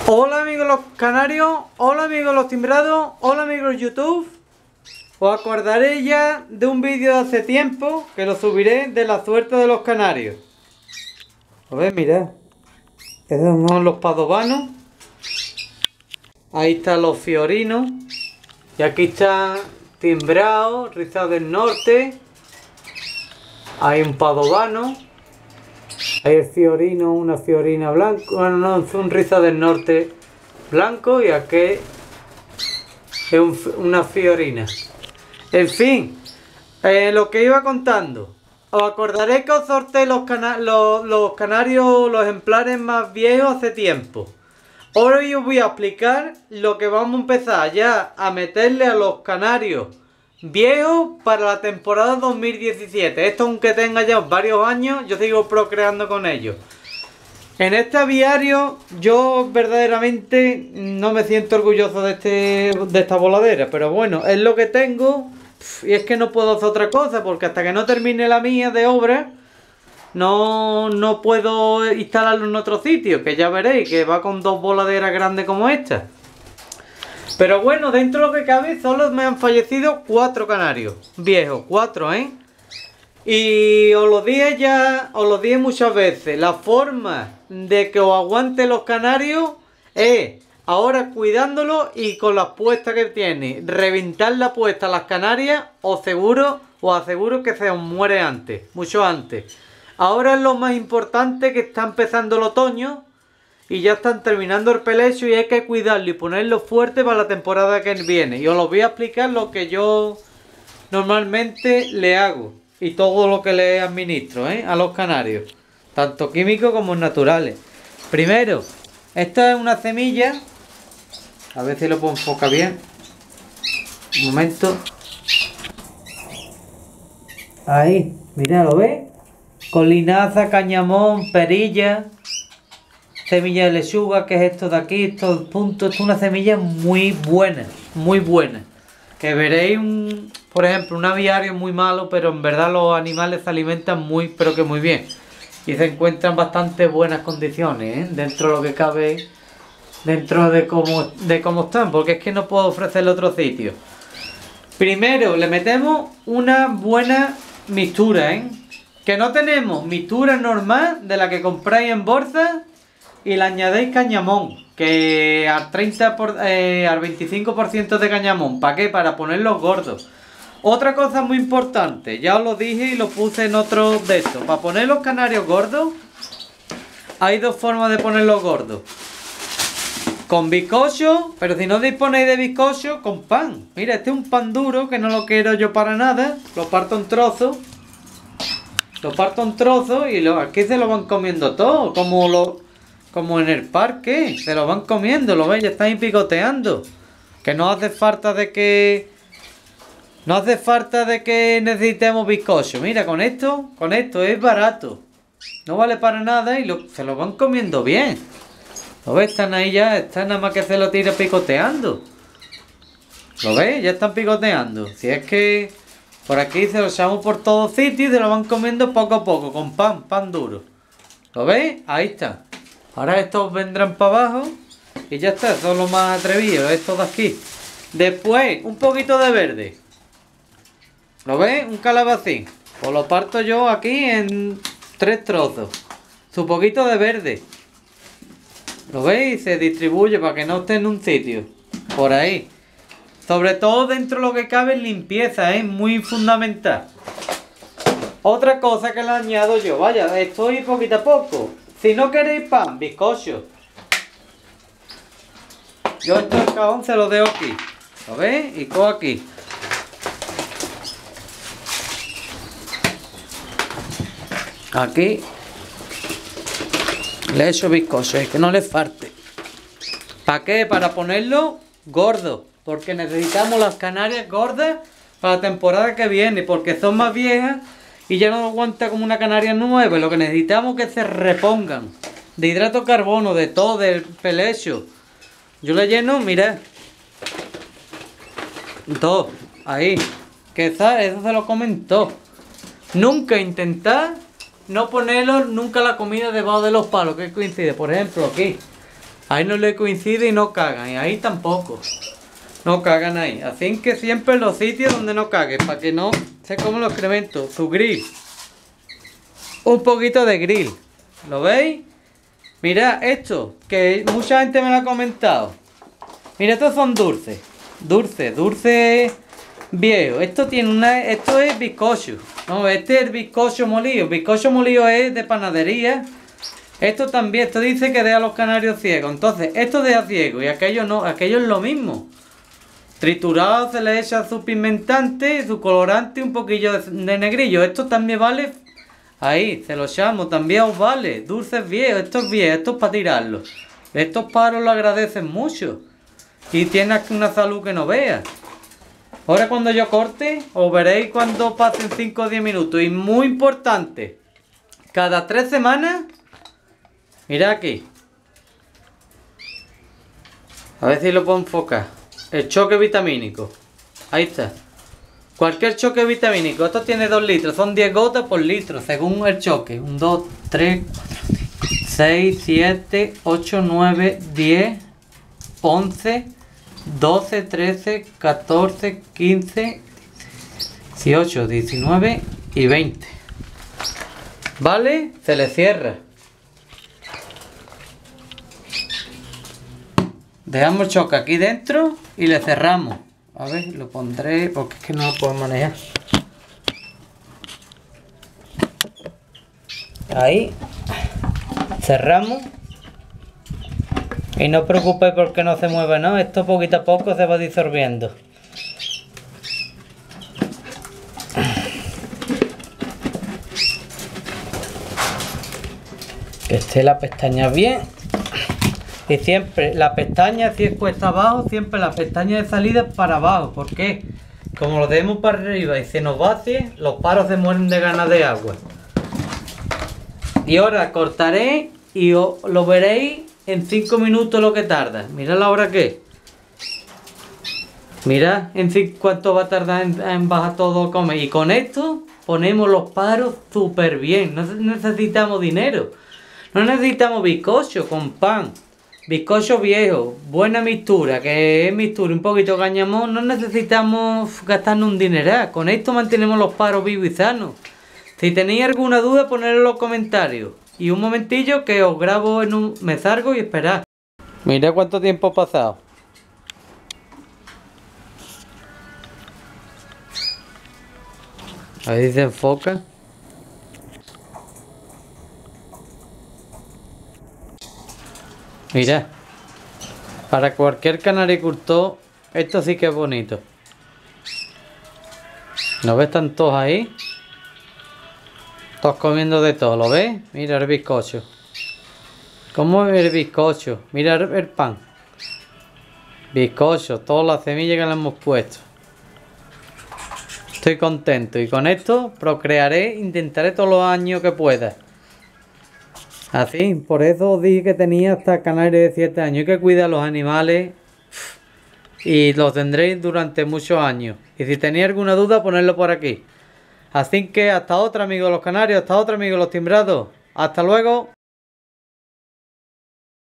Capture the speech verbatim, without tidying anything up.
Hola amigos los canarios, hola amigos los timbrados, hola amigos YouTube. Os acordaréis ya de un vídeo de hace tiempo que lo subiré de la suerte de los canarios. A ver, mirad. Estos son los padovanos. Ahí están los fiorinos. Y aquí está timbrado, rizado del norte. Hay un padovano. Hay el fiorino, una fiorina blanca. Bueno, no, es un rizado del norte blanco. Y aquí es un, una fiorina. En fin, eh, lo que iba contando. Os acordaréis que os sorteé los, cana los, los canarios, los ejemplares más viejos hace tiempo. Ahora os voy a explicar lo que vamos a empezar ya a meterle a los canarios viejos para la temporada dos mil diecisiete. Esto, aunque tenga ya varios años, yo sigo procreando con ellos. En este aviario yo verdaderamente no me siento orgulloso de, este, de esta voladera. Pero bueno, es lo que tengo. Y es que no puedo hacer otra cosa, porque hasta que no termine la mía de obra, no, no puedo instalarlo en otro sitio. Que ya veréis que va con dos voladeras grandes como esta. Pero bueno, dentro de lo que cabe, solo me han fallecido cuatro canarios viejos, cuatro, ¿eh? Y os lo dije ya, os lo dije muchas veces, la forma de que os aguante los canarios es ahora cuidándolo y con las puestas que tiene. Reventar la puesta a las canarias, os seguro, os aseguro que se os muere antes, mucho antes. Ahora es lo más importante, que está empezando el otoño y ya están terminando el pelecho y hay que cuidarlo y ponerlo fuerte para la temporada que viene. Y os lo voy a explicar lo que yo normalmente le hago y todo lo que le administro, ¿eh?, a los canarios, tanto químicos como naturales. Primero, esta es una semilla. A ver si lo puedo enfocar bien. Un momento. Ahí, mira, ¿lo ves? Con linaza, cañamón, perilla, semilla de lechuga, que es esto de aquí, estos puntos. Esto es una semilla muy buena, muy buena. Que veréis, un, por ejemplo, un aviario muy malo, pero en verdad los animales se alimentan muy, pero que muy bien. Y se encuentran bastante buenas condiciones, ¿eh?, dentro de lo que cabe, dentro de cómo, de cómo están, porque es que no puedo ofrecerle otro sitio. Primero le metemos una buena mixtura, ¿eh? Que no tenemos mixtura normal de la que compráis en bolsa y le añadéis cañamón, que al treinta por, eh, al veinticinco por ciento de cañamón. ¿Para qué? Para ponerlos gordos. Otra cosa muy importante, ya os lo dije y lo puse en otro de estos. Para poner los canarios gordos, hay dos formas de ponerlos gordos. Con bizcocho, pero si no disponéis de bizcocho, con pan. Mira, este es un pan duro que no lo quiero yo para nada. Lo parto en trozos. Lo parto en trozos y lo, aquí se lo van comiendo todo. Como, lo, como en el parque. Se lo van comiendo, lo veis, ya están picoteando. Que no hace falta de que... No hace falta de que necesitemos bizcocho. Mira, con esto, con esto es barato. No vale para nada y lo, se lo van comiendo bien. ¿Lo ves? Están ahí ya, están nada más que se lo tira picoteando. ¿Lo ves? Ya están picoteando. Si es que por aquí se lo echamos por todos sitios y se lo van comiendo poco a poco, con pan, pan duro. ¿Lo ves? Ahí está. Ahora estos vendrán para abajo y ya está, son los más atrevidos, estos de aquí. Después, un poquito de verde. ¿Lo ves? Un calabacín. Pues lo parto yo aquí en tres trozos. Su poquito de verde. ¿Lo veis? Se distribuye para que no esté en un sitio. Por ahí. Sobre todo dentro de lo que cabe en limpieza, es ¿eh? Muy fundamental. Otra cosa que le añado yo. Vaya, estoy poquito a poco. Si no queréis pan, bizcocho. Yo esto el cajón se lo dejo aquí. ¿Lo veis? Y cojo aquí. Aquí le echo bizcocho, es que no le falte. ¿Para qué? Para ponerlo gordo. Porque necesitamos las canarias gordas para la temporada que viene. Porque son más viejas y ya no aguanta como una canaria nueva. Y lo que necesitamos es que se repongan de hidrato de carbono, de todo, del pelecho. Yo le lleno, mirad. Todo, ahí. Que esa, eso se lo comen todo. Nunca intentar no ponerlo nunca la comida debajo de los palos, que coincide. Por ejemplo, aquí. Ahí no le coincide y no cagan. Y ahí tampoco. No cagan ahí. Así que siempre en los sitios donde no caguen. Para que no se coman los excrementos. Su grill. Un poquito de grill. ¿Lo veis? Mirad esto. Que mucha gente me lo ha comentado. Mira, estos son dulces. Dulces. Dulces viejos. Esto tiene una... Esto es bizcocho. No, este es el bizcocho molido. El bizcocho molido es de panadería. Esto también, esto dice que deja a los canarios ciegos. Entonces, esto deja ciego y aquello no, aquello es lo mismo. Triturado se le echa su pigmentante, su colorante y un poquillo de, de negrillo. Esto también vale, ahí, se lo llamo, también os vale. Dulces viejos, esto es viejo, esto es para tirarlo. Estos paros lo agradecen mucho. Y tienen una salud que no veas. Ahora cuando yo corte, os veréis cuando pasen cinco o diez minutos. Y muy importante, cada tres semanas... Mira aquí. A ver si lo puedo enfocar. El choque vitamínico. Ahí está. Cualquier choque vitamínico. Esto tiene dos litros. Son diez gotas por litro. Según el choque. un, dos, tres, seis, siete, ocho, nueve, diez, once, doce, trece, catorce, quince, dieciocho, diecinueve y veinte. ¿Vale? Se le cierra. Dejamos el choque aquí dentro y le cerramos. A ver, lo pondré porque es que no lo puedo manejar. Ahí. Cerramos. Y no os preocupéis porque no se mueve, ¿no? Esto poquito a poco se va disolviendo. Que esté la pestaña bien. Y siempre la pestaña, si es cuesta abajo, siempre la pestaña de salida es para abajo. ¿Por qué? Como lo demos para arriba y se nos vacíe, los paros se mueren de ganas de agua. Y ahora cortaré y lo veréis en cinco minutos lo que tarda. Mirad la hora que es. Mirad en cuánto va a tardar en, en bajar todo el comer. Y con esto ponemos los paros súper bien. No necesitamos dinero. No necesitamos bizcocho con pan. Bizcocho viejo, buena mixtura, que es mixtura un poquito cañamón, no necesitamos gastarnos un dineral. Con esto mantenemos los paros vivos y sanos. Si tenéis alguna duda, ponedlo en los comentarios. Y un momentillo que os grabo en un... Me salgo y esperad. Mirad cuánto tiempo ha pasado. Ahí se enfoca. Mirad, para cualquier canaricultor, esto sí que es bonito. ¿No ves? Están todos ahí? Todos comiendo de todo, ¿lo ves? Mira el bizcocho. ¿Cómo es el bizcocho? Mira el pan. Bizcocho, todas las semillas que le hemos puesto. Estoy contento y con esto procrearé, intentaré todos los años que pueda. Así, por eso os dije que tenía hasta canarios de siete años. Hay que cuidar a los animales y los tendréis durante muchos años. Y si tenéis alguna duda, ponedlo por aquí. Así que hasta otra, amigos de los canarios, hasta otra, amigos de los timbrados. Hasta luego.